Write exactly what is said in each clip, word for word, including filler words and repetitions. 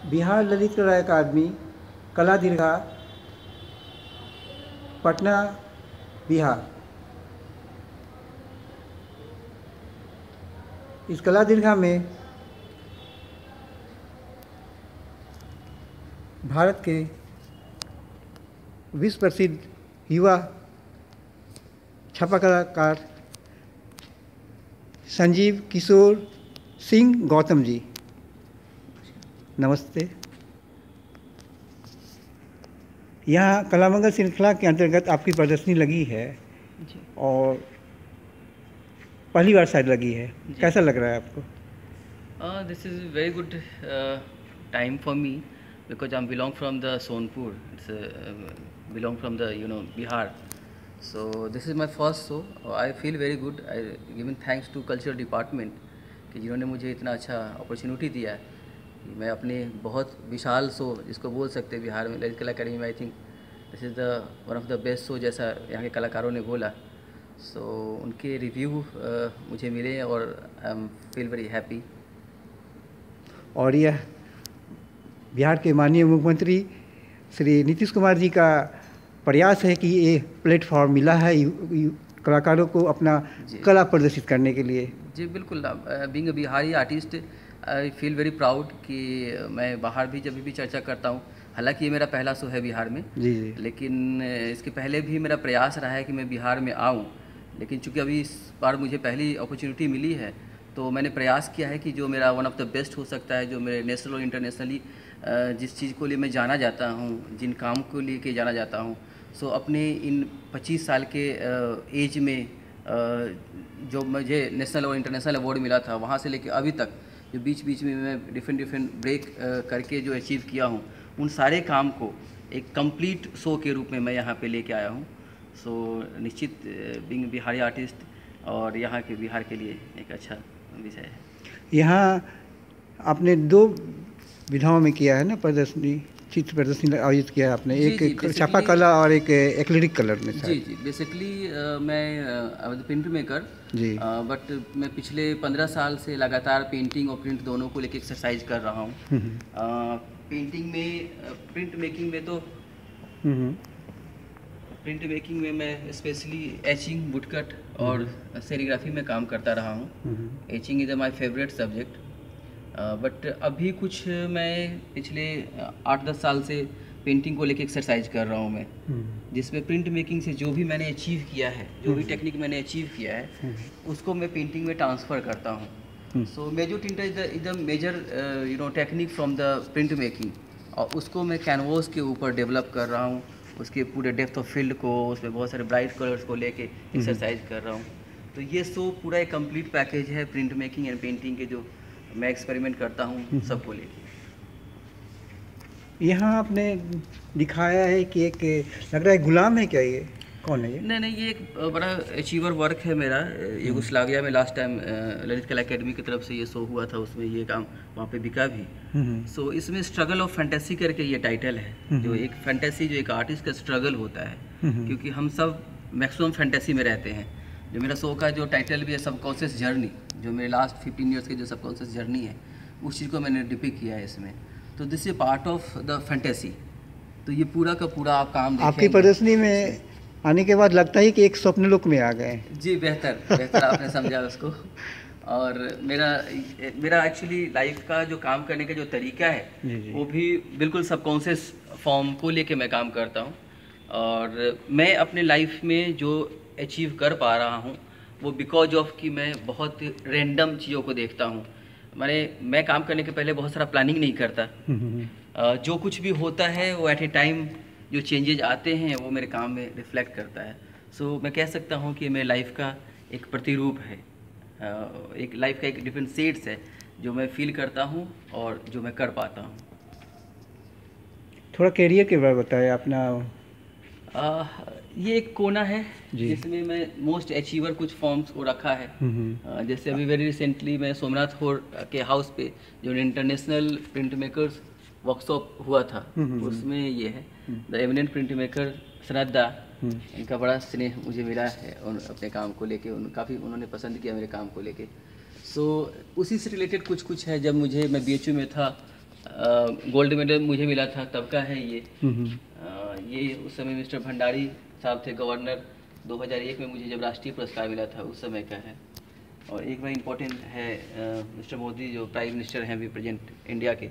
बिहार ललित कला अकादमी, कला दीर्घा, पटना, बिहार। इस कला दीर्घा में भारत के विश्व प्रसिद्ध युवा छापा कलाकार संजीव, किशोर, सिंह, गौतम जी, नमस्ते। यहाँ कलामंगल श्रृंखला के अंतर्गत आपकी प्रदर्शनी लगी है जी। और पहली बार शायद लगी है, कैसा लग रहा है आपको? This is very good time for me because I am belong from the Sonpur, it's belong from the you know Bihar. So this is my first show. I feel very good. I given thanks to cultural department कि जिन्होंने मुझे इतना अच्छा opportunity दिया है कि मैं अपने बहुत विशाल शो, जिसको बोल सकते हैं बिहार में ललित कला अकेडमी में, I think this is the one of the best show जैसा यहाँ के कलाकारों ने बोला। सो so, उनके रिव्यू uh, मुझे मिले और I am feel very happy. और यह बिहार के माननीय मुख्यमंत्री श्री नीतीश कुमार जी का प्रयास है कि ये प्लेटफॉर्म मिला है कलाकारों को अपना कला प्रदर्शित करने के लिए। जी बिल्कुल। Being a Bihari artist I feel very proud कि मैं बाहर भी जब भी चर्चा करता हूँ, हालांकि ये मेरा पहला शो है बिहार में, जी जी, लेकिन इसके पहले भी मेरा प्रयास रहा है कि मैं बिहार में आऊँ, लेकिन चूंकि अभी इस बार मुझे पहली अपॉर्चुनिटी मिली है तो मैंने प्रयास किया है कि जो मेरा वन ऑफ द बेस्ट हो सकता है, जो मेरे नेशनल और इंटरनेशनली जिस चीज़ को लिए मैं जाना जाता हूँ, जिन काम को लेके जाना जाता हूँ, सो अपने इन पच्चीस साल के एज में जो मुझे नेशनल और इंटरनेशनल अवार्ड मिला था, वहाँ से लेके अभी तक जो बीच बीच में मैं डिफरेंट डिफरेंट ब्रेक करके जो अचीव किया हूँ, उन सारे काम को एक कंप्लीट शो के रूप में मैं यहाँ पे लेके आया हूँ। सो so, निश्चित बीइंग बिहारी आर्टिस्ट और यहाँ के बिहार के लिए एक अच्छा विषय है। यहाँ आपने दो विधाओं में किया है ना प्रदर्शनी, चित्र प्रदर्शनी आयोजित किया है आपने, जी, एक जी, छापा कला और एक एक्रिलिक कलर में। जी जी बेसिकली uh, मैं प्रिंट मेकर जी, बट uh, मैं पिछले पंद्रह साल से लगातार पेंटिंग और प्रिंट दोनों को लेके एक्सरसाइज कर रहा हूँ। पेंटिंग में, प्रिंट मेकिंग में तो प्रिंट मेकिंग में मैं स्पेशली एचिंग, वुडकट और सेरीग्राफी में काम करता रहा हूँ। Etching is my favourite subject. But अभी कुछ मैं पिछले आठ दस साल से पेंटिंग को लेके एक्सरसाइज कर रहा हूँ मैं, जिसमें प्रिंट मेकिंग से जो भी मैंने अचीव किया है, जो भी टेक्निक मैंने अचीव किया है, उसको मैं पेंटिंग में ट्रांसफ़र करता हूँ। So major tint is the is the major you know technique from the print making, और उसको मैं कैनवास के ऊपर डेवलप कर रहा हूँ, उसके पूरे डेप्थ ऑफ फील्ड को, उसमें बहुत सारे ब्राइट कलर्स को लेके एक्सरसाइज कर रहा हूँ। तो ये शो पूरा एक कंप्लीट पैकेज है प्रिंट मेकिंग एंड पेंटिंग के, जो मैं एक्सपेरिमेंट करता हूँ सबको लेके। यहाँ आपने दिखाया है कि एक लग रहा है गुलाम है, क्या ये कौन है ये? नहीं नहीं, ये एक बड़ा अचीवर वर्क है मेरा। यूगोस्लाविया में last time Lalit Kala academy की तरफ से ये शो हुआ था, उसमें ये काम वहाँ पे बिका भी। सो so, इसमें स्ट्रगल ऑफ फैंटेसी करके ये टाइटल है, जो एक फैंटेसी, जो एक आर्टिस्ट का स्ट्रगल होता है, क्योंकि हम सब मैक्सिमम फैंटेसी में रहते हैं। जो मेरा शो का जो टाइटल भी है सबकॉन्शियस जर्नी, जो मेरे लास्ट फिफ्टीन ईयर्स की जो सबकॉन्शियस जर्नी है, उस चीज़ को मैंने डिपिक्ट किया है इसमें। तो this is part of the fantasy. तो ये पूरा का पूरा आप काम देखेंगे। आपकी प्रदर्शनी में आने के बाद लगता है कि एक स्वप्न लोक में आ गए। जी बेहतर बेहतर आपने समझा उसको। और मेरा मेरा एक्चुअली लाइफ का जो काम करने का जो तरीका है, जी जी, वो भी बिल्कुल सबकॉन्शियस फॉर्म को लेके मैं काम करता हूँ। और मैं अपने लाइफ में जो अचीव कर पा रहा हूँ, वो बिकॉज ऑफ कि मैं बहुत रैंडम चीज़ों को देखता हूँ। मैंने मैं काम करने के पहले बहुत सारा प्लानिंग नहीं करता। जो कुछ भी होता है वो एट ए टाइम जो चेंजेज आते हैं वो मेरे काम में रिफ्लेक्ट करता है। सो so, मैं कह सकता हूँ कि मेरे लाइफ का एक प्रतिरूप है, एक लाइफ का एक डिफरेंट शेड्स है जो मैं फील करता हूँ और जो मैं कर पाता हूँ। थोड़ा कैरियर के बारे में बताएं अपना। आ, ये एक कोना है जिसमें मैं मोस्ट अचीवर कुछ फॉर्म्स को रखा है। आ, जैसे अभी वेरी रिसेंटली मैं सोमनाथ होर के हाउस पे जो इंटरनेशनल प्रिंट मेकर्स वर्कशॉप हुआ था, उसमें ये है the eminent print maker Shraddha, इनका बड़ा स्नेह मुझे मिला है उन अपने काम को लेके। उन काफ़ी उन्होंने पसंद किया मेरे काम को लेके। सो so, उसी से रिलेटेड कुछ कुछ है। जब मुझे मैं बी एच यू में था गोल्ड मेडल मुझे मिला था तब का है ये। आ, ये उस समय मिस्टर भंडारी साहब थे गवर्नर, दो हज़ार एक में मुझे जब राष्ट्रीय पुरस्कार मिला था उस समय का है। और एक बार इम्पोर्टेंट है, मिस्टर मोदी जो प्राइम मिनिस्टर हैं अभी प्रेजेंट इंडिया के,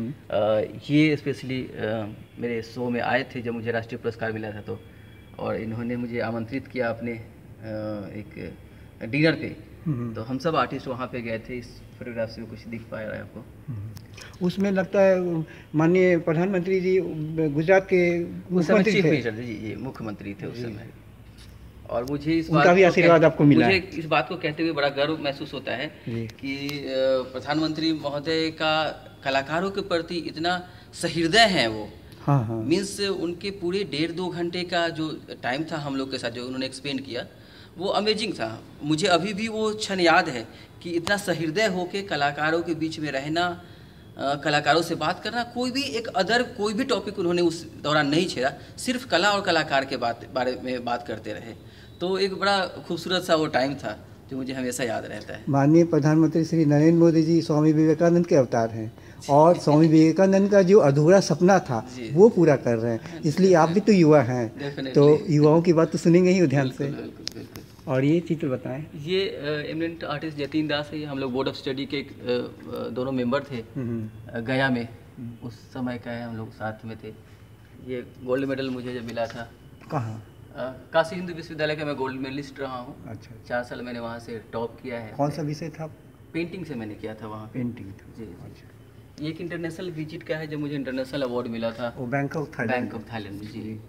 आ, ये स्पेशली मेरे शो में आए थे जब मुझे राष्ट्रीय पुरस्कार मिला था, तो और इन्होंने मुझे आमंत्रित किया अपने आ, एक डिनर पे, तो हम सब आर्टिस्ट वहाँ पे गए थे। इस फोटोग्राफ से कुछ दिख पा रहा है आपको? उसमें लगता है माननीय प्रधानमंत्री जी गुजरात के मुख्यमंत्री थे। जी जी मुख्यमंत्री थे उस समय। और मुझे इस उनका भी आशीर्वाद आपको मिला। मुझे इस बात को कहते हुए बड़ा गर्व महसूस होता है कि प्रधानमंत्री महोदय का कलाकारों के प्रति इतना सहृदय है वो। हाँ हाँ। मीन्स उनके पूरे डेढ़ दो घंटे का जो टाइम था हम लोग के साथ जो उन्होंने एक्सप्लेन किया वो अमेजिंग था। मुझे अभी भी वो क्षण याद है कि इतना सहृदय होके कलाकारों के बीच में रहना, आ, कलाकारों से बात करना, कोई भी एक अदर कोई भी टॉपिक उन्होंने उस दौरान नहीं छेड़ा, सिर्फ कला और कलाकार के बात बारे में बात करते रहे। तो एक बड़ा खूबसूरत सा वो टाइम था जो मुझे हमेशा याद रहता है। माननीय प्रधानमंत्री श्री नरेंद्र मोदी जी स्वामी विवेकानंद के अवतार हैं और स्वामी विवेकानंद का जो अधूरा सपना था वो पूरा कर रहे हैं, इसलिए आप भी तो युवा हैं, तो युवाओं की बात तो सुनेंगे ही ध्यान से। और ये चित्र बताएं। ये एमिनेंट आर्टिस्ट जतिन दास है, हम लोग बोर्ड ऑफ स्टडी के एक, uh, दोनों मेंबर थे गया में, उस समय का है, हम लोग साथ में थे। ये गोल्ड मेडल मुझे जब मिला था। कहाँ? काशी हिंदू विश्वविद्यालय का मैं गोल्ड मेडलिस्ट रहा हूँ। अच्छा। चार साल मैंने वहाँ से टॉप किया है। कौन सा विषय था? पेंटिंग से मैंने किया था वहाँ। पेंटिंग था जी। अच्छा। ये एक इंटरनेशनल विजिट का है जो मुझे इंटरनेशनल अवार्ड मिला था। वो बैंकॉक थाईलैंड। बैंकॉक थाईलैंड में। जी।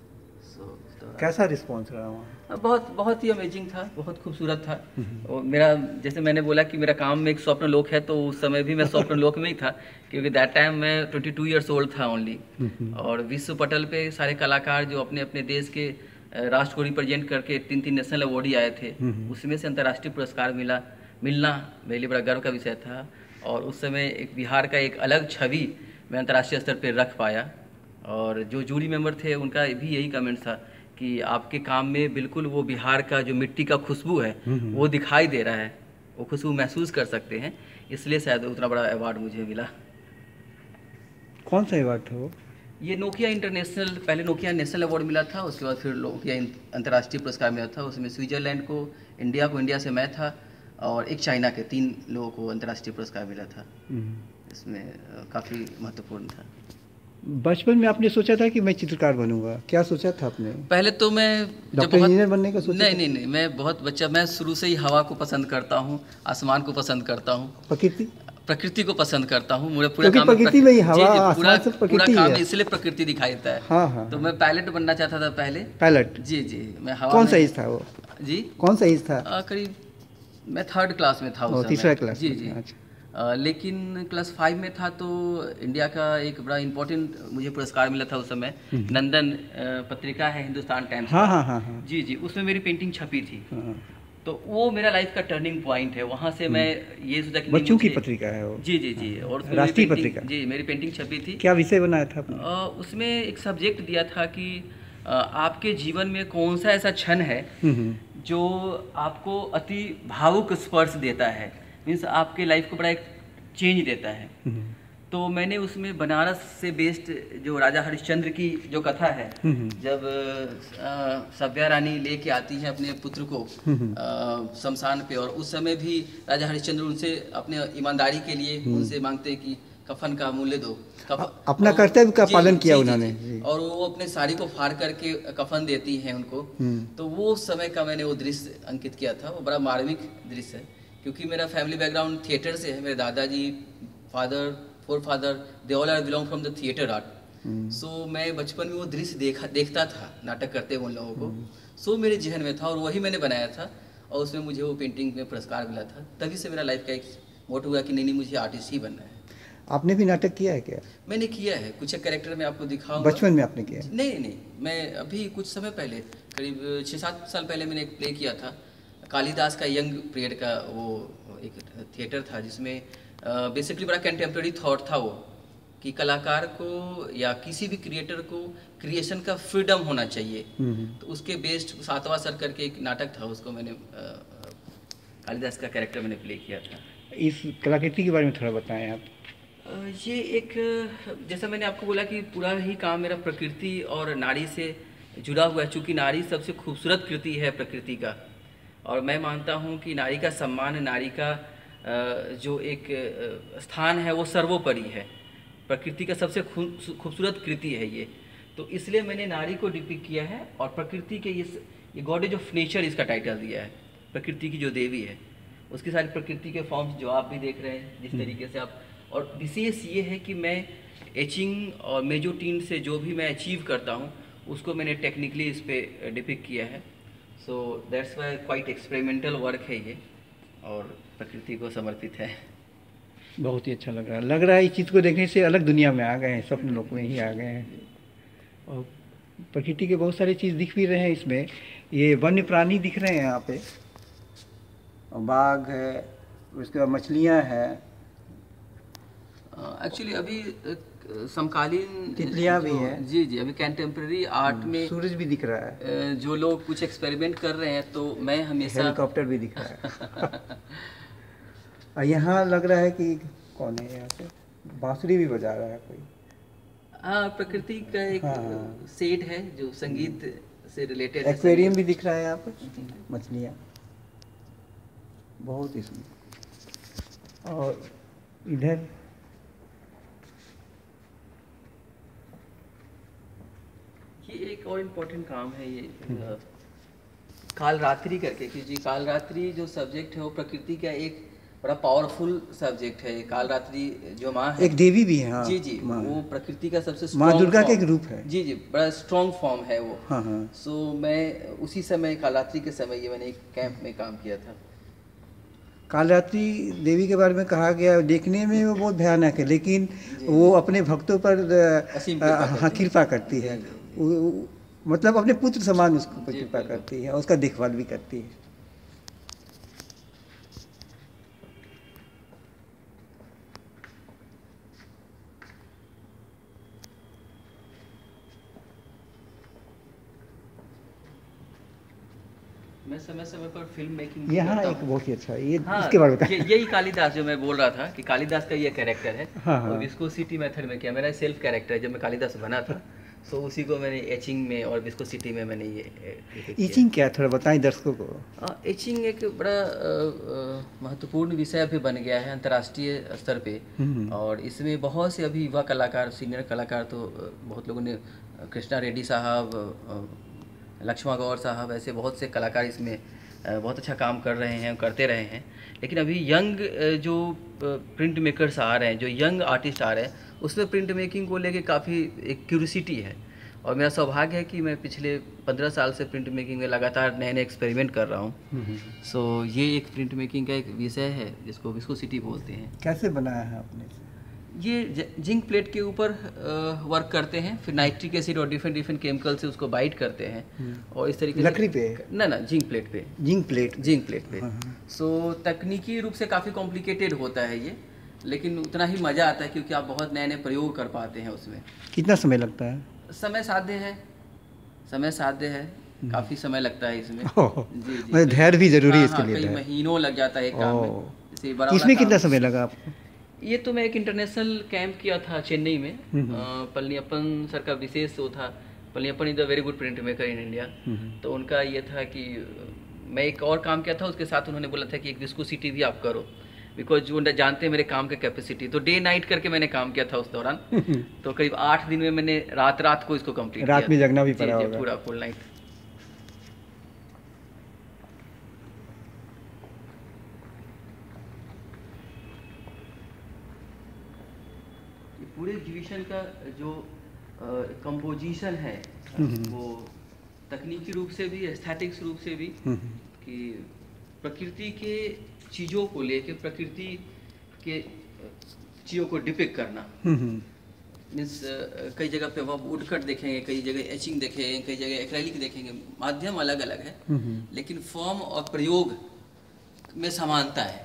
सो कैसा रिस्पॉन्स रहा वहाँ? बहुत बहुत ही अमेजिंग था, बहुत खूबसूरत था। और मेरा जैसे मैंने बोला कि मेरा काम में एक स्वप्न लोक है, तो उस समय भी मैं स्वप्न लोक में ही था, क्योंकि दैट टाइम मैं बाईस इयर्स ओल्ड था ओनली। और विश्व पटल पे सारे कलाकार जो अपने अपने देश के राष्ट्र को रिप्रेजेंट करके तीन तीन नेशनल अवार्ड आए थे, उसमें से अंतर्राष्ट्रीय पुरस्कार मिला मिलना मेरे लिए बड़ा गर्व का विषय था। और उस समय एक बिहार का एक अलग छवि मैं अंतर्राष्ट्रीय स्तर पर रख पाया। और जो जूरी मेंबर थे उनका भी यही कमेंट था कि आपके काम में बिल्कुल वो बिहार का जो मिट्टी का खुशबू है वो दिखाई दे रहा है, वो खुशबू महसूस कर सकते हैं, इसलिए शायद उतना बड़ा अवार्ड मुझे मिला। कौन सा अवार्ड था वो? ये नोकिया इंटरनेशनल, पहले नोकिया नेशनल अवार्ड मिला था, उसके बाद फिर नोकिया अंतर्राष्ट्रीय पुरस्कार मिला था। उसमें स्विट्जरलैंड को, इंडिया को, इंडिया से मैं था, और एक चाइना के, तीन लोगों को अंतर्राष्ट्रीय पुरस्कार मिला था। इसमें काफ़ी महत्वपूर्ण था। बचपन में आपने सोचा था कि मैं चित्रकार बनूंगा? क्या सोचा था आपने? पहले तो मैं डॉक्टर इंजीनियर बनने का सोचा? नहीं नहीं नहीं, मैं बहुत बच्चा, मैं शुरू से ही हवा को पसंद करता हूँ, आसमान को पसंद करता हूँ, प्रकृति प्रकृति को पसंद करता हूँ। मेरा पूरा काम प्रकृति में ही, हवा पूरा सब पूरा काम है, इसलिए प्रकृति दिखाई देता है। हाँ हाँ। तो मैं पायलट बनना चाहता था पहले। पायलट? जी जी। मैं हवा। कौन सा एज था वो? जी कौन सा एज था? करीब मैं थर्ड क्लास में था उस समय। तीसरा क्लास? जी जी। अच्छा। लेकिन क्लास फाइव में था तो इंडिया का एक बड़ा इम्पोर्टेंट मुझे पुरस्कार मिला था उस समय, नंदन पत्रिका है हिंदुस्तान टाइम्स। हाँ हाँ हाँ। जी जी, उसमें मेरी पेंटिंग छपी थी। तो वो मेरा लाइफ का टर्निंग पॉइंट है। वहाँ से मैं ये सोचा कि बच्चों की पत्रिका है वो। जी जी जी। और राष्ट्रीय पत्रिका? जी, मेरी पेंटिंग छपी थी। क्या विषय बनाया था आपने? उसमें एक सब्जेक्ट दिया था कि आपके जीवन में कौन सा ऐसा क्षण है जो आपको अति भावुक स्पर्श देता है, मीन्स आपके लाइफ को बड़ा एक चेंज देता है। तो मैंने उसमें बनारस से बेस्ड जो राजा हरिश्चंद्र की जो कथा है, जब सव्या रानी लेके आती है अपने पुत्र को शमशान पे, और उस समय भी राजा हरिश्चंद्र उनसे अपने ईमानदारी के लिए उनसे मांगते हैं कि कफन का मूल्य दो, अपना कर्तव्य का पालन किया उन्होंने, और वो अपने साड़ी को फाड़ करके कफन देती हैं उनको। तो वो समय का मैंने वो दृश्य अंकित किया था। वो बड़ा मार्मिक दृश्य है, क्योंकि मेरा फैमिली बैकग्राउंड थिएटर से है। मेरे दादाजी, father, forefather, they all are belong from the theatre art. So मैं बचपन में वो दृश्य देखा देखता था नाटक करते हुए उन लोगों को। सो so, मेरे जहन में था और वही मैंने बनाया था, और उसमें मुझे वो पेंटिंग में पुरस्कार मिला था। तभी से मेरा लाइफ का एक मोटिव हुआ कि नहीं नहीं मुझे आर्टिस्ट ही बनना है। आपने भी नाटक किया है क्या? मैंने किया है, कुछ एक कैरेक्टर में आपको दिखाऊंगा। बचपन में आपने किया? नहीं नहीं, मैं अभी कुछ समय पहले, करीब छः सात साल पहले मैंने एक प्ले किया था, कालिदास का यंग पीरियड का वो एक थिएटर था, जिसमें बेसिकली uh, बड़ा कंटेम्प्रेरी थॉट था वो, कि कलाकार को या किसी भी क्रिएटर को क्रिएशन का फ्रीडम होना चाहिए। तो उसके बेस्ड सातवां सर करके एक नाटक था, उसको मैंने uh, कालिदास का कैरेक्टर मैंने प्ले किया था। इस कलाकृति के बारे में थोड़ा बताएं आप। ये एक, जैसा मैंने आपको बोला कि पूरा ही काम मेरा प्रकृति और नारी से जुड़ा हुआ है, चूँकि नारी सबसे खूबसूरत कृति है प्रकृति का, और मैं मानता हूँ कि नारी का सम्मान, नारी का जो एक स्थान है वो सर्वोपरि है, प्रकृति का सबसे खूबसूरत कृति है ये। तो इसलिए मैंने नारी को डिपिक्ट किया है, और प्रकृति के इस ये गॉडेज ऑफ नेचर इसका टाइटल दिया है, प्रकृति की जो देवी है उसकी सारी प्रकृति के फॉर्म्स जो आप भी देख रहे हैं जिस तरीके से आप। और विशेष ये है कि मैं एचिंग और मेजोटीन से जो भी मैं अचीव करता हूँ उसको मैंने टेक्निकली इस पर डिपिक्ट किया है। So that's why quite experimental work है ये, और प्रकृति को समर्पित है। बहुत ही अच्छा लग रहा है लग रहा है इस चीज़ को देखने से अलग दुनिया में आ गए हैं, स्वप्न लोक में ही आ गए हैं। और प्रकृति के बहुत सारी चीज़ दिख भी रहे हैं इसमें, ये वन्य प्राणी दिख रहे हैं यहाँ पे, और बाघ है, उसके बाद मछलियाँ हैं, एक्चुअली uh, अभी uh, समकालीन तितलियाँ भी हैं। जी जी, अभी कंटेम्प्रेरी आर्ट में सूरज भी दिख रहा है, uh, जो लोग कुछ एक्सपेरिमेंट कर रहे हैं, तो मैं हमेशा हेलीकॉप्टर भी दिख रहा है। और यहाँ लग रहा है कि कौन है, यहाँ से बांसुरी भी बजा रहा है कोई। हाँ, प्रकृति का एक हाँ। सेट है जो संगीत से रिलेटेड। एक्वेरियम भी दिख रहा है यहाँ पर, मछलियाँ बहुत इसमें। और इधर ये एक और इम्पोर्टेंट काम है, ये काल रात्रि करके, क्योंकि काल रात्रि जो सब्जेक्ट है वो प्रकृति का एक बड़ा पावरफुल सब्जेक्ट है। काल रात्रि जो माँ है, एक देवी भी है। हाँ, जी जी, वो प्रकृति का सबसे माँ दुर्गा का एक रूप है। जी जी, बड़ा स्ट्रॉन्ग फॉर्म है वो। हाँ हाँ। सो मैं उसी समय कालरात्रि के समय ये मैंने एक कैंप में काम किया था। कालरात्रि देवी के बारे में कहा गया, देखने में वो बहुत भयानक है, लेकिन वो अपने भक्तों पर हाँ कृपा करती है, मतलब अपने पुत्र समान उसको कृपा करती है, उसका देखभाल भी करती है। मैं समय समय पर फिल्म मेकिंग यहाँ एक बहुत ही अच्छा है ये। हाँ, इसके बारे में ये, यही कालिदास जो मैं बोल रहा था कि कालिदास का ये कैरेक्टर है। हाँ, हाँ। और विस्कोसिटी मेथड में किया, मेरा सेल्फ कैरेक्टर है। जब मैं कालिदास बना था सो उसी को मैंने एचिंग में और विस्कोसिटी में मैंने ये एचिंग क्या, थोड़ा बताएं दर्शकों को। एचिंग एक बड़ा महत्वपूर्ण विषय अभी बन गया है अंतर्राष्ट्रीय स्तर पे, और इसमें बहुत से अभी युवा कलाकार, सीनियर कलाकार, तो बहुत लोगों ने, कृष्णा रेड्डी साहब, लक्ष्मण गौर साहब, ऐसे बहुत से कलाकार इसमें बहुत अच्छा काम कर रहे हैं, करते रहे हैं। लेकिन अभी यंग जो प्रिंट मेकर्स आ रहे हैं, जो यंग आर्टिस्ट आ रहे हैं, उसमें प्रिंट मेकिंग को लेके काफ़ी एक क्यूरियोसिटी है। और मेरा सौभाग्य है कि मैं पिछले पंद्रह साल से प्रिंट मेकिंग में लगातार नए नए एक्सपेरिमेंट कर रहा हूँ। सो so, ये एक प्रिंट मेकिंग का एक विषय है जिसको विस्कोसिटी बोलते हैं। कैसे बनाया है आपने? ये जिंक प्लेट के ऊपर वर्क करते हैं, फिर नाइट्रिक एसिड और डिफरेंट डिफरेंट केमिकल से उसको बाइट करते हैं, और इस तरीके से लकड़ी पे ना ना जिंक प्लेट पे जिंक प्लेट जिंक प्लेट पे। सो तकनीकी रूप से काफ़ी कॉम्प्लिकेटेड होता है ये, लेकिन उतना ही मज़ा आता है क्योंकि आप बहुत नए नए प्रयोग कर पाते हैं उसमें। कितना समय लगता है? समय साध्य है, समय साध्य है, काफ़ी समय लगता है इसमें। जी जी, धैर्य भी जरूरी है इसके लिए। कई महीनों लग जाता है एक काम में। इसमें कितना समय लगा आपको? ये तो मैं एक इंटरनेशनल कैंप किया था चेन्नई में, पलनियप्पन सर का विशेष वो था। Palaniappan is a very good print maker in India. तो उनका ये था कि मैं एक और काम किया था, उसके साथ उन्होंने बोला था कि एक विस्कोसिटी भी आप करो, बिकॉज वो जानते हैं मेरे काम का कैपेसिटी। तो डे नाइट करके मैंने काम किया था उस दौरान। तो करीब आठ दिन में मैंने रात रात को इसको कंप्लीट किया। रात में जगना भी पड़ा होगा। पूरा फुल नाइट। पूरे एग्जीबिशन का जो कंपोजिशन है वो तकनीकी रूप से भी, एस्थेटिक्स रूप से भी, कि प्रकृति के चीज़ों को लेके, प्रकृति के चीज़ों को डिपिक्ट करना। मीन्स कई जगह पे वो वुडकट देखेंगे, कई जगह एचिंग देखेंगे, कई जगह एक्रेलिक देखेंगे, माध्यम अलग अलग है, लेकिन फॉर्म और प्रयोग में समानता है।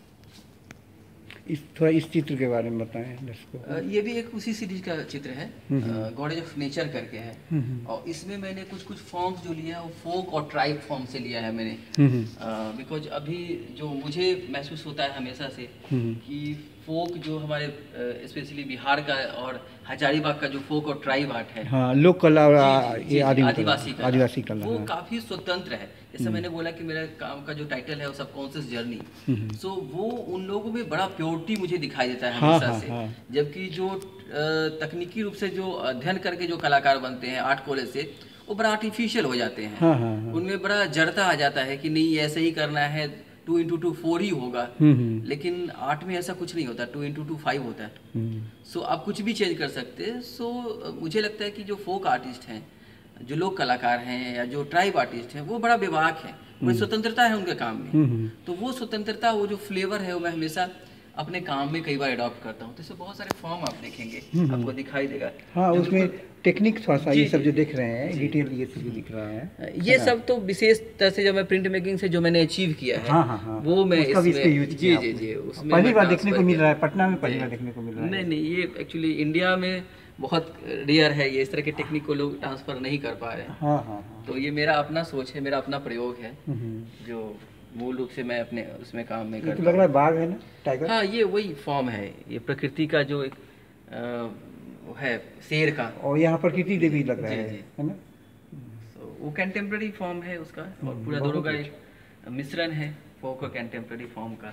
इस थोड़ा इस चित्र के बारे में बताएं दर्शकों। ये भी एक उसी सीरीज का चित्र है, गॉडेज ऑफ नेचर करके है, और इसमें मैंने कुछ कुछ फॉर्म्स जो लिया है वो फोक और ट्राइब फॉर्म से लिया है मैंने, बिकॉज अभी जो मुझे महसूस होता है हमेशा से कि फोक जो हमारे स्पेशली बिहार का और हजारीबाग का जो फोक और ट्राइब आर्ट है, हाँ, लोक कला और ये आदिवासी कला, आदिवासी कला, वो हाँ। काफ़ी स्वतंत्र है। जैसे मैंने बोला कि मेरा काम का जो टाइटल है वो सबकॉन्शियस जर्नी, सो वो उन लोगों में बड़ा प्योरिटी मुझे दिखाई देता है हमेशा हाँ, से। हाँ, जबकि जो तकनीकी रूप से जो अध्ययन करके जो कलाकार बनते हैं आर्ट कॉलेज से, वो बड़ा आर्टिफिशियल हो जाते हैं। हाँ, हाँ, हाँ। उनमें बड़ा जड़ता आ जाता है कि नहीं ऐसे ही करना है, टू इंटू टू फोर ही होगा। लेकिन आर्ट में ऐसा कुछ नहीं होता, टू इंटू टू फाइव होता है। सो आप कुछ भी चेंज कर सकते हैं। सो मुझे लगता है कि जो फोक आर्टिस्ट हैं, जो लोक कलाकार हैं या जो ट्राइब आर्टिस्ट हैं, वो बड़ा बेबाक है, बड़ी स्वतंत्रता है उनके काम में। तो वो स्वतंत्रता, वो जो फ्लेवर है, वो मैं हमेशा अपने काम में कई बार अडॉप्ट करता हूँ। तो इसमें बहुत सारे फॉर्म आप देखेंगे, आपको दिखाई देगा। हाँ, उसमें टेक्निक थोड़ा सा ये सब जो देख रहे हैं, डिटेल ये सब जो दिख रहा है, ये सब तो विशेष तरह से जो मैं प्रिंट मेकिंग से जो मैंने अचीव किया है, हाँ, हाँ, हाँ, वो मैं उसका भी इसमें यूज किया। जी जी जी उसमें पहली बार देखने को मिल रहा है, पटना में पहली बार देखने को मिल रहा है। नहीं नहीं, ये एक्चुअली इंडिया में बहुत रेयर है, ये इस तरह के टेक्निक को लोग ट्रांसफर नहीं कर पा रहे हैं। हाँ, हाँ, हाँ। तो ये मेरा अपना सोच है, मेरा अपना प्रयोग है, जो मूल रूप से मैं अपने उसमें काम में करता हूँ। लग रहा है बाघ है ना, टाइगर? हाँ, ये वही फॉर्म है, ये प्रकृति का जो एक है शेर का, और यहाँ प्रकृति देवी लग रहा है, है ना? so, वो कंटेम्प्रेरी फॉर्म है उसका, और पूरा दोनों का एक मिश्रण है, फोक और कंटेम्प्रेरी फॉर्म का।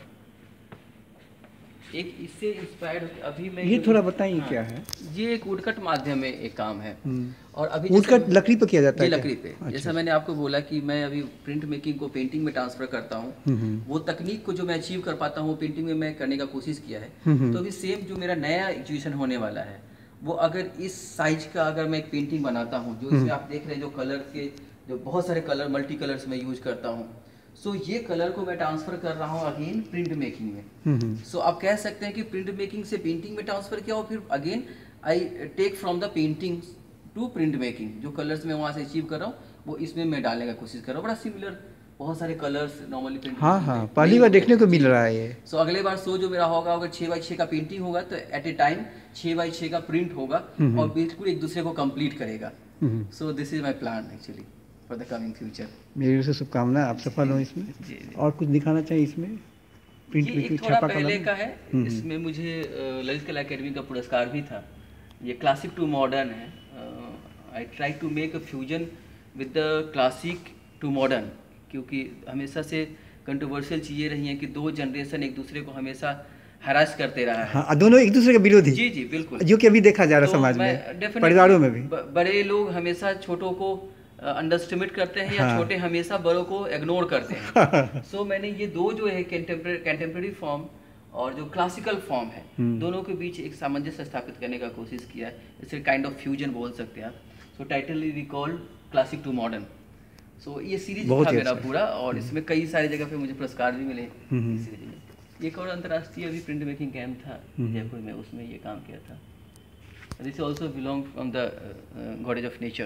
एक इससे इंस्पायर्ड अभी मैं ये थोड़ा बताइए। हाँ, क्या है ये? एक वुडकट माध्यम में एक काम है, और अभी वुडकट लकड़ी पे किया जाता है। लकड़ी पे। अच्छा। जैसा मैंने आपको बोला कि मैं अभी प्रिंट मेकिंग को पेंटिंग में ट्रांसफर करता हूँ, वो तकनीक को जो मैं अचीव कर पाता हूँ पेंटिंग में मैं करने का कोशिश किया है। तो अभी सेम जो मेरा नया एग्जीबिशन होने वाला है, वो अगर इस साइज का अगर मैं एक पेंटिंग बनाता हूँ, जो इसमें आप देख रहे हैं जो कलर के, जो बहुत सारे कलर, मल्टी कलर्स में यूज करता हूँ, सो so, ये कलर को मैं ट्रांसफर कर रहा हूँ अगेन प्रिंट मेकिंग में। सो so, आप कह सकते हैं कि प्रिंट मेकिंग से पेंटिंग में ट्रांसफर किया, और फिर again I take from the painting to print making. जो कलर्स मैं वहाँ से अचीव कर रहा हूँ, वो इसमें मैं डालने का कोशिश कर रहा हूँ। बड़ा सिमिलर, बहुत सारे कलर्स नॉर्मली प्रिंट। हाँ हाँ, पहली बार देखने को मिल रहा है ये। सो so, अगले बार शो जो मेरा होगा, अगर छः बाई छः का पेंटिंग होगा, तो एट ए टाइम छः बाई छः का प्रिंट होगा, और बिल्कुल एक दूसरे को कंप्लीट करेगा। So this is my plan actually for the coming future. मेरी ओर से शुभकामनाएं, आप सफल हो इसमें। जी, जी। और कुछ दिखाना चाहिए इसमें? प्रिंट ये एक थोड़ा पहले का है, इसमें मुझे ललित कला अकेडमी का पुरस्कार भी था। ये क्लासिक टू मॉडर्न है। I try to make a fusion with the classic to modern, क्योंकि हमेशा से कंट्रोवर्शियल चीज़ें रही हैं कि दो जनरेशन एक दूसरे को हमेशा हरास करते रहा है। हाँ, दोनों एक दूसरे के विरोधी। जी जी बिल्कुल, जो कि अभी देखा जा रहा है समाज में, परिवारों में भी। बड़े लोग हमेशा छोटों को अंडरस्टिमेट करते हैं, या हाँ। छोटे हमेशा बड़ों को इग्नोर करते हैं। सो so, मैंने ये दो जो है कंटेम्प्रेरी फॉर्म और जो क्लासिकल फॉर्म है, दोनों के बीच एक सामंजस्य स्थापित करने का कोशिश किया है। इसे काइंड ऑफ फ्यूजन बोल सकते हैं आप। So title is called classic to modern. So ये सीरीज था मेरा पूरा, और इसमें कई सारी जगह पे मुझे पुरस्कार भी मिले इस सीरीज में। एक और अंतर्राष्ट्रीय अभी प्रिंट मेकिंग कैंप था जयपुर में, उसमें ये काम किया था। This also belong from the goddess of nature.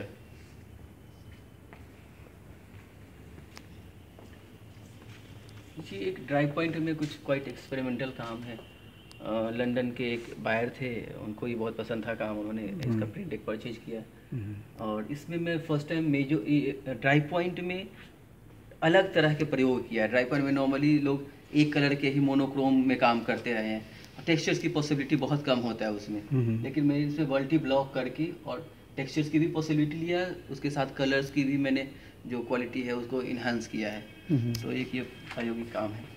जी, एक ड्राई पॉइंट में कुछ क्वाइट एक्सपेरिमेंटल काम है। लंदन के एक बायर थे, उनको ये बहुत पसंद था काम, उन्होंने इसका प्रिंट एक परचेज किया, और इसमें मैं फर्स्ट टाइम में जो ड्राई पॉइंट में अलग तरह के प्रयोग किया है। ड्राई पॉइंट में नॉर्मली लोग एक कलर के ही मोनोक्रोम में काम करते रहे हैं, टेक्सचर्स की पॉसिबिलिटी बहुत कम होता है उसमें, लेकिन मैंने इसमें मल्टी ब्लॉक करके और टेक्सचर्स की भी पॉसिबिलिटी लिया, उसके साथ कलर्स की भी मैंने जो क्वालिटी है उसको इन्हांस किया है। तो एक ये प्रायोगिक काम है।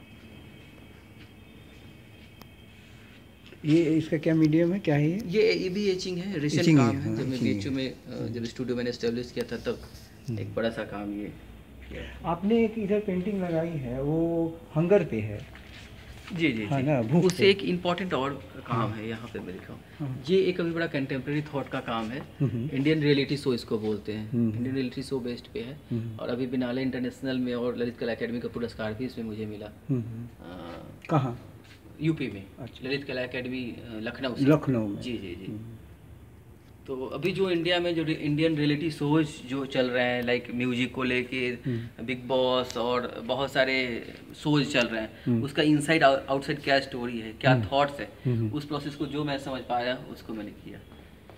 ये इसका क्या मीडियम है, क्या है ये? ये ये भी एचिंग है, रिसेंट काम है। जब मैं बीएचयू में जब स्टूडियो मैंने एस्टेब्लिश किया था, तब एक बड़ा सा काम ये किया। आपने एक इधर पेंटिंग लगाई है, वो हंगर पे है। जी जी हाँ जी, उससे एक इम्पॉर्टेंट और काम है यहाँ पे मैं लिखा हूँ। ये एक अभी बड़ा कंटेम्प्रेरी थॉट का काम है। इंडियन रियलिटी शो इसको बोलते हैं, इंडियन रियलिटी शो बेस्ड पे है, और अभी बिनाले इंटरनेशनल में और ललित कला अकेडमी का पुरस्कार भी इसमें मुझे मिला। कहाँ? यूपी में। अच्छा। ललित कला अकेडमी लखनऊ। लखनऊ में। जी जी जी। तो अभी जो इंडिया में जो इंडियन रियलिटी शोज जो चल रहे हैं, लाइक म्यूजिक को लेके बिग बॉस और बहुत सारे शोज चल रहे हैं, उसका इनसाइड आउटसाइड क्या स्टोरी है, क्या थॉट्स है, उस प्रोसेस को जो मैं समझ पाया उसको मैंने किया।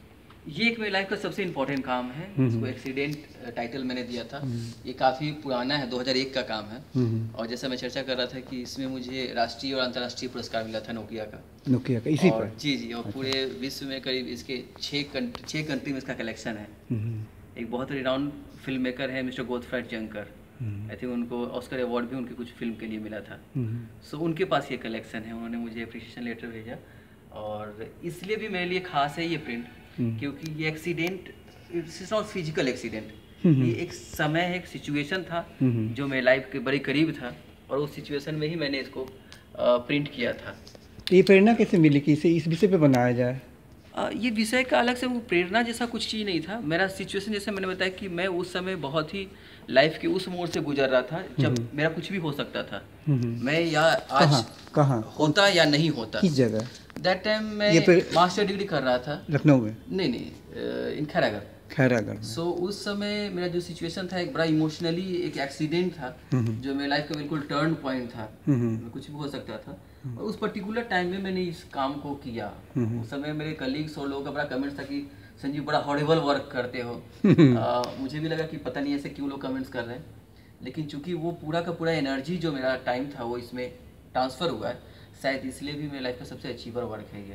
ये एक मेरी लाइफ का सबसे इम्पोर्टेंट काम है। इसको एक्सीडेंट टाइटल मैंने दिया था। ये काफ़ी पुराना है, दो हज़ार एक का काम है। और जैसा मैं चर्चा कर रहा था कि इसमें मुझे राष्ट्रीय और अंतर्राष्ट्रीय पुरस्कार मिला था नोकिया का। नोकिया का इसी और पर? जी जी। और अच्छा। पूरे विश्व में करीब इसके छः कंट्री छः कंट्री में इसका कलेक्शन है। एक बहुत रिनाउंड फिल्म मेकर है mister Gottfried Junker, I think उनको ऑस्कर अवार्ड भी उनकी कुछ फिल्म के लिए मिला था। सो so, उनके पास ये कलेक्शन है। उन्होंने मुझे अप्रिशिएशन लेटर भेजा और इसलिए भी मेरे लिए खास है ये प्रिंट, क्योंकि ये accident it's not physical accident, ये एक समय है, एक सिचुएशन था जो मेरे लाइफ के बड़े करीब था और उस सिचुएशन में ही मैंने इसको प्रिंट किया था। ये प्रेरणा कैसे मिली कि इसे इस विषय पे बनाया जाए? आ, ये विषय का अलग से वो प्रेरणा जैसा कुछ चीज़ नहीं था। मेरा सिचुएशन जैसे मैंने बताया कि मैं उस समय बहुत ही लाइफ के उस मोड़ से गुजर रहा था जब मेरा कुछ भी हो सकता था। मैं या आज कहाँ कहाँ होता या नहीं होता। किस जगह? दैट टाइम मैं मास्टर डिग्री कर रहा था लखनऊ में। नहीं नहीं इन खैरागढ़ खैरागढ़। सो so, उस समय मेरा जो सिचुएशन था एक बड़ा इमोशनली एक एक्सीडेंट था जो मेरे लाइफ का बिल्कुल टर्न पॉइंट था। कुछ भी हो सकता था और उस पर्टिकुलर टाइम में मैंने इस काम को किया। उस समय मेरे कलीग्स और लोगों का बड़ा कमेंट्स था कि संजीव बड़ा हॉरिबल वर्क करते हो। आ, मुझे भी लगा कि पता नहीं ऐसे क्यों लोग कमेंट्स कर रहे हैं, लेकिन चूंकि वो पूरा का पूरा एनर्जी जो मेरा टाइम था वो इसमें ट्रांसफ़र हुआ है, शायद इसलिए भी मेरी लाइफ का सबसे अचीवर वर्क है ये।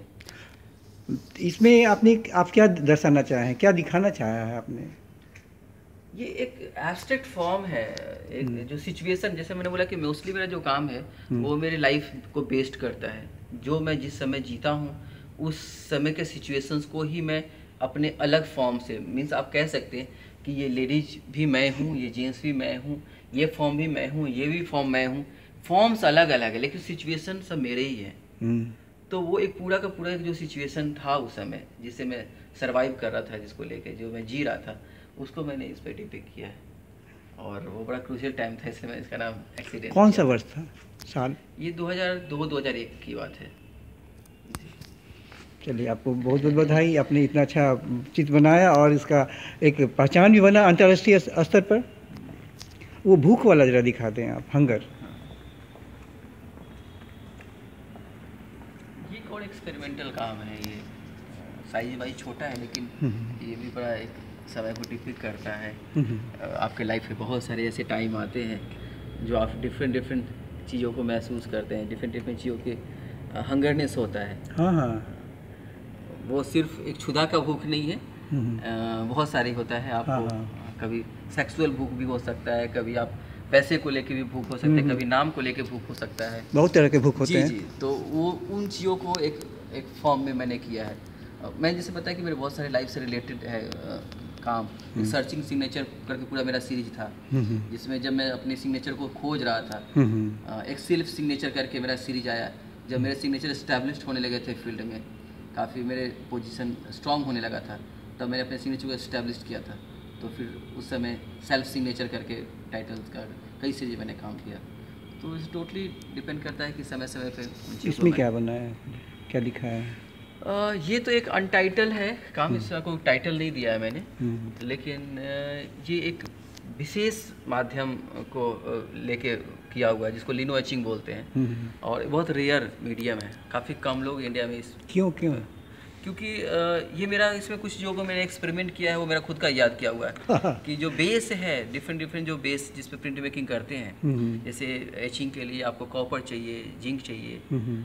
इसमें आपने आप क्या दर्शाना चाहे हैं, क्या दिखाना चाहा है आपने? ये एक एब्स्ट्रैक्ट फॉर्म है, एक जो सिचुएशन, जैसे मैंने बोला कि मोस्टली मेरा जो काम है वो मेरे लाइफ को बेस्ड करता है। जो मैं जिस समय जीता हूँ उस समय के सिचुएशंस को ही मैं अपने अलग फॉर्म से, मीन्स आप कह सकते हैं कि ये लेडीज भी मैं हूँ, ये जेंट्स भी मैं हूँ, ये फॉर्म भी मैं हूँ, ये भी फॉर्म मैं हूँ। फॉर्म्स अलग अलग है लेकिन सिचुएशन सब मेरे ही है। तो वो एक पूरा का पूरा एक जो सिचुएशन था उस समय जिसे मैं सरवाइव कर रहा था, जिसको लेके जो मैं जी रहा था, उसको मैंने इस पर डिपिक्ट किया है। और वो बड़ा क्रूशियल टाइम था, इसलिए मैं इसका नाम एक्सीडेंट। कौन सा वर्ष था, साल? ये दो हज़ार दो दो हज़ार एक की बात है। चलिए, आपको बहुत बहुत बधाई, आपने इतना अच्छा चित्र बनाया और इसका एक पहचान भी बना अंतर्राष्ट्रीय स्तर पर। वो भूख वाला जरा दिखाते हैं आप, हंगर। ये कौन एक्सपेरिमेंटल काम है, ये साइज वाइज छोटा है लेकिन ये भी बड़ा एक समय को डिपिक्ट करता है। आपके लाइफ में बहुत सारे ऐसे टाइम आते हैं जो आप डिफरेंट डिफरेंट चीज़ों को महसूस करते हैं, डिफरेंट डिफरेंट चीज़ों के हंगरनेस होता है। हाँ हाँ, वो सिर्फ एक क्षुधा का भूख नहीं है, आ, बहुत सारी होता है आपको। हाँ हाँ। कभी सेक्सुअल भूख भी हो सकता है, कभी आप पैसे को लेके भी भूख हो सकता है, कभी नाम को लेके भूख हो सकता है, बहुत तरह के भूख होते जी, हैं। जी, तो वो उन चीज़ों को एक एक फॉर्म में मैंने किया है। मैं जैसे बताया कि मेरे बहुत सारे लाइफ से रिलेटेड है आ, काम। एक सर्चिंग सिग्नेचर करके पूरा मेरा सीरीज था जिसमें जब मैं अपने सिग्नेचर को खोज रहा था, आ, एक सेल्फ सिग्नेचर करके मेरा सीरीज आया। जब मेरे सिग्नेचर एस्टैब्लिश्ड होने लगे थे फील्ड में, काफ़ी मेरे पोजीशन स्ट्रांग होने लगा था, तब मैंने अपने सिग्नेचर को एस्टैब्लिश किया था। तो फिर उस समय सेल्फ सिग्नेचर करके टाइटल्स का कई सीरीज मैंने काम किया। तो इस टोटली डिपेंड करता है कि समय समय पे इसमें क्या बना है, क्या लिखा है। आ, ये तो एक अनटाइटल है काम, इसका कोई टाइटल नहीं दिया है मैंने, लेकिन ये एक विशेष माध्यम को लेके किया हुआ है जिसको लिनो एचिंग बोलते हैं और बहुत रेयर मीडियम है। काफ़ी कम लोग इंडिया में इस क्यों क्यों क्योंकि ये मेरा इसमें कुछ जो को मैंने एक्सपेरिमेंट किया है वो मेरा खुद का याद किया हुआ है कि जो बेस है, डिफरेंट डिफरेंट जो बेस जिस पे प्रिंट मेकिंग करते हैं, जैसे एचिंग के लिए आपको कॉपर चाहिए, जिंक चाहिए,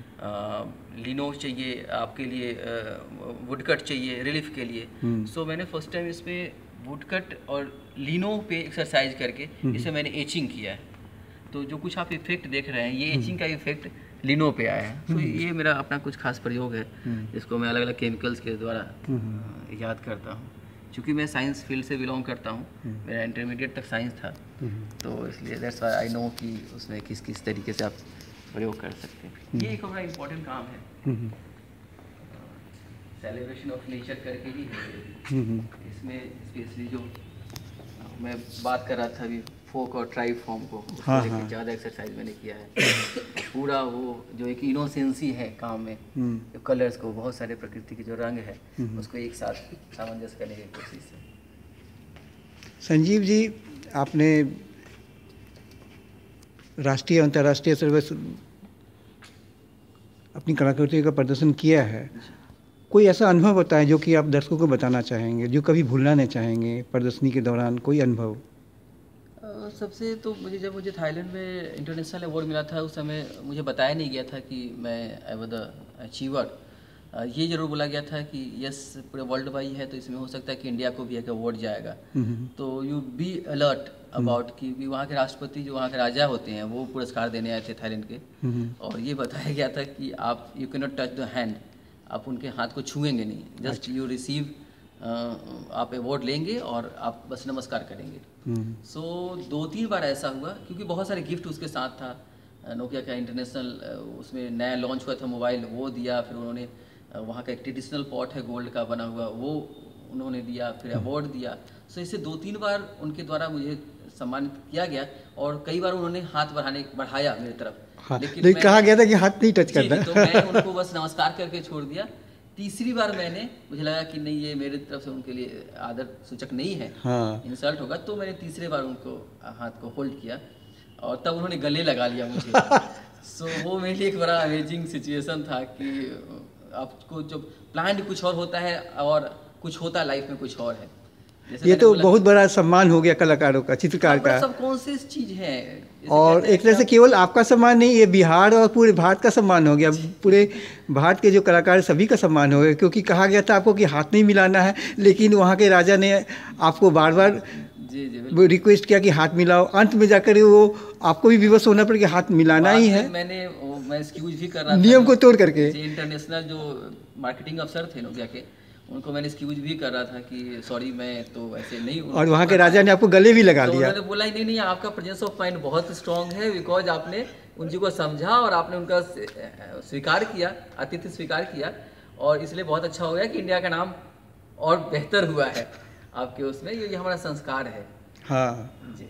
लिनो चाहिए, आपके लिए वुडकट चाहिए रिलीफ के लिए। सो मैंने फर्स्ट टाइम इसमें वुडकट और लिनो पे एक्सरसाइज करके इसे मैंने एचिंग किया है। तो जो कुछ आप इफेक्ट देख रहे हैं ये एचिंग का इफेक्ट लिनो पे आया है। तो ये मेरा अपना कुछ खास प्रयोग है जिसको मैं अलग अलग केमिकल्स के द्वारा याद करता हूँ। क्योंकि मैं साइंस फील्ड से बिलोंग करता हूँ, मेरा इंटरमीडिएट तक साइंस था, तो इसलिए दैट्स व्हाई आई नो कि उसमें किस किस तरीके से आप प्रयोग कर सकते हैं। ये एक बड़ा इम्पोर्टेंट काम है, सेलिब्रेशन ऑफ नेचर करके ही है। इसमें स्पेशली जो मैं बात कर रहा था अभी फोक और ट्राइब फॉर्म को, हाँ, हाँ। ज़्यादा एक्सरसाइज मैंने किया है। पूरा वो जो एक इनोसेंसी है काम में, जो कलर्स को, बहुत सारे प्रकृति के जो रंग है उसको एक साथ सामंजस्य करने की कोशिश है। संजीव जी, आपने राष्ट्रीय अंतर्राष्ट्रीय स्तर पर अपनी कलाकृति का प्रदर्शन किया है, कोई ऐसा अनुभव बताएं जो कि आप दर्शकों को बताना चाहेंगे, जो कभी भूलना नहीं चाहेंगे प्रदर्शनी के दौरान, कोई अनुभव? अ, सबसे तो मुझे जब मुझे थाईलैंड में इंटरनेशनल अवार्ड मिला था, उस समय मुझे बताया नहीं गया था कि मैं आई वाज द अचीवर। ये ज़रूर बोला गया था कि यस पूरे वर्ल्ड वाइड है, तो इसमें हो सकता है कि इंडिया को भी एक अवार्ड जाएगा। तो यू बी अलर्ट अबाउट कि वहाँ के राष्ट्रपति जो वहाँ के राजा होते हैं वो पुरस्कार देने आए थे थाईलैंड के, और ये बताया गया था कि आप you can not touch the hand, आप उनके हाथ को छुएंगे नहीं, जस्ट यू रिसीव, आप अवार्ड लेंगे और आप बस नमस्कार करेंगे। सो so, दो तीन बार ऐसा हुआ, क्योंकि बहुत सारे गिफ्ट उसके साथ था। नोकिया का इंटरनेशनल उसमें नया लॉन्च हुआ था मोबाइल, वो दिया। फिर उन्होंने वहाँ का एक ट्रेडिशनल पॉट है गोल्ड का बना हुआ, वो उन्होंने दिया। फिर अवार्ड दिया। सो so, इससे दो तीन बार उनके द्वारा मुझे सम्मानित किया गया, और कई बार उन्होंने हाथ बढ़ाने बढ़ाया मेरी तरफ। हाँ, लेकिन कहा गया था कि हाथ नहीं टच करना। तो मैं उनको बस नमस्कार करके छोड़ दिया। तीसरी बार मैंने, मुझे लगा कि नहीं ये मेरी तरफ से उनके लिए आदर सूचक नहीं है, हाँ। इंसल्ट होगा, तो मैंने तीसरे बार उनको हाथ को होल्ड किया, और तब उन्होंने गले लगा लिया मुझे। सो so, वो मेरे लिए एक बड़ा अमेजिंग सिचुएशन था कि आपको जो प्लान कुछ और होता है और कुछ होता लाइफ में कुछ और है। ये तो बहुत बड़ा सम्मान हो गया कलाकारों का, चित्रकार का, सब कॉन्शियस चीज है। और एक तरह से केवल आपका सम्मान नहीं, ये बिहार और पूरे भारत का सम्मान हो गया, पूरे भारत के जो कलाकार सभी का सम्मान हो गया। क्योंकि कहा गया था आपको कि हाथ नहीं मिलाना है, लेकिन वहाँ के राजा ने आपको बार बार जी जी रिक्वेस्ट किया कि हाथ मिलाओ। अंत में जाकर वो आपको भी विवश होना पड़ा कि हाथ मिलाना ही है। मैंने मैं एक्सक्यूज भी कर रहा था नियम को तोड़ करके। इंटरनेशनल जो मार्केटिंग अफसर थे नोकिया के, उनको मैंने एक्सक्यूज भी कर रहा था कि सॉरी मैं तो ऐसे नहीं हूँ, और वहाँ के राजा ने आपको गले भी लगा तो दिया। उन्होंने बोला नहीं नहीं आपका प्रेजेंस ऑफ माइंड बहुत स्ट्रांग है, बिकॉज आपने उन को समझा और आपने उनका स्वीकार किया, आतिथ्य स्वीकार किया, और इसलिए बहुत अच्छा हो गया कि इंडिया का नाम और बेहतर हुआ है आपके उसमें। ये हमारा संस्कार है। हाँ जी।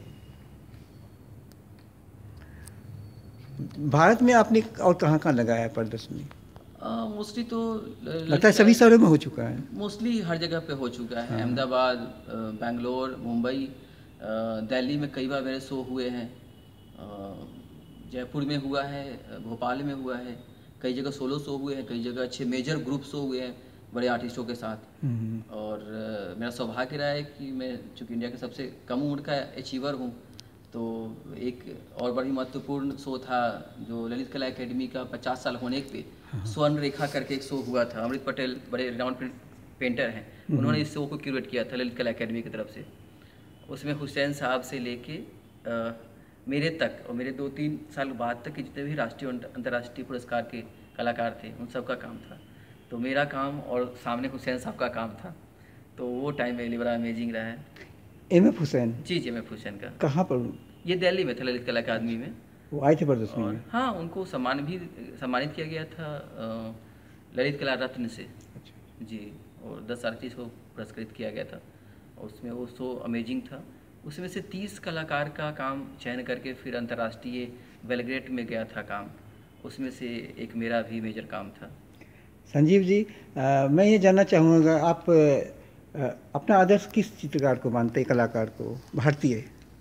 भारत में आपने और कहाँ कहाँ लगाया प्रदर्शनी? मोस्टली uh, तो लगता है सभी शहरों में हो चुका है। मोस्टली हर जगह पे हो चुका है। अहमदाबाद, बेंगलोर, मुंबई, दिल्ली में कई बार मेरे शो हुए हैं, जयपुर में हुआ है, भोपाल में हुआ है, कई जगह सोलो शो हुए हैं, कई जगह अच्छे मेजर ग्रुप शो हुए हैं बड़े आर्टिस्टों के साथ। और uh, मेरा सौभाग्य रहा है कि मैं चूँकि इंडिया के सबसे कम उम्र का अचीवर हूँ, तो एक और बड़ी महत्वपूर्ण शो था जो ललित कला एकेडमी का पचास साल होने पे स्वर्ण रेखा करके एक शो हुआ था। अमृत पटेल बड़े रिनाउंड पेंटर हैं, उन्होंने इस शो को क्यूरेट किया था ललित कला एकेडमी की तरफ से। उसमें हुसैन साहब से लेके आ, मेरे तक, और मेरे दो तीन साल बाद तक के जितने भी राष्ट्रीय और अंतर्राष्ट्रीय पुरस्कार के कलाकार थे उन सब का काम था। तो मेरा काम और सामने हुसैन साहब का काम था, तो वो टाइम मेरे लिए बड़ा अमेजिंग रहा है। M F Hussain? जी जी एम एफ हुसैन का। कहाँ पर? ये दिल्ली में था, ललित कला अकादमी में वो आए थे प्रदर्शनी में। हाँ, उनको सम्मान भी सम्मानित किया गया था ललित कला रत्न से। अच्छा। जी, और दस आर्टिस्ट को पुरस्कृत किया गया था, और उसमें वो शो अमेजिंग था। उसमें से तीस कलाकार का काम चयन करके फिर अंतर्राष्ट्रीय बेलग्रेड में गया था काम, उसमें से एक मेरा भी मेजर काम था। संजीव जी, आ, मैं ये जानना चाहूँगा, आप आ, अपना आदर्श किस चित्रकार को मानते हैं, कलाकार को, भारतीय?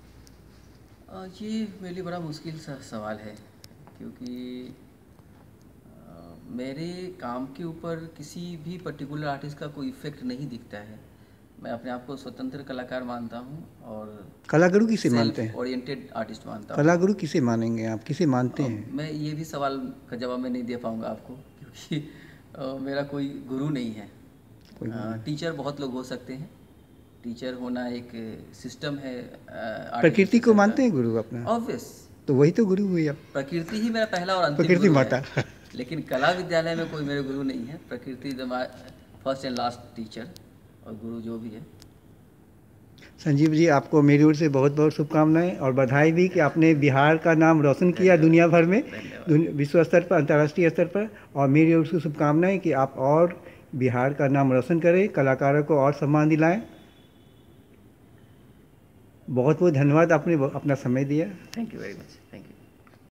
ये मेरे लिए बड़ा मुश्किल सा सवाल है, क्योंकि आ, मेरे काम के ऊपर किसी भी पर्टिकुलर आर्टिस्ट का कोई इफेक्ट नहीं दिखता है। मैं अपने आप को स्वतंत्र कलाकार मानता हूँ, और कलागुरु किसे मानते हैं? ओरिएंटेड आर्टिस्ट मानता हूँ। कलागुरु किसे मानेंगे आप, किसे मानते हैं? मैं ये भी सवाल का जवाब मैं नहीं दे पाऊँगा आपको, क्योंकि आ, मेरा कोई गुरु नहीं है। आ, टीचर बहुत लोग हो सकते हैं, टीचर होना एक सिस्टम है। प्रकृति को मानते हैं गुरु अपना? ऑब्वियस, तो वही तो गुरु हुई। अब प्रकृति ही मेरा पहला और अंतिम प्रकृति माता है। लेकिन कला विद्यालय में कोई मेरे गुरु नहीं है। प्रकृति the first and last teacher, और गुरु जो भी है। संजीव जी, आपको मेरी ओर से बहुत बहुत शुभकामनाएं और बधाई भी कि आपने बिहार का नाम रोशन किया दुनिया भर में, विश्व स्तर पर, अंतर्राष्ट्रीय स्तर पर। और मेरी ओर से शुभकामनाएं कि आप और बिहार का नाम रोशन करें, कलाकारों को और सम्मान दिलाएं। बहुत बहुत धन्यवाद, आपने अपना समय दिया। Thank you very much. Thank you.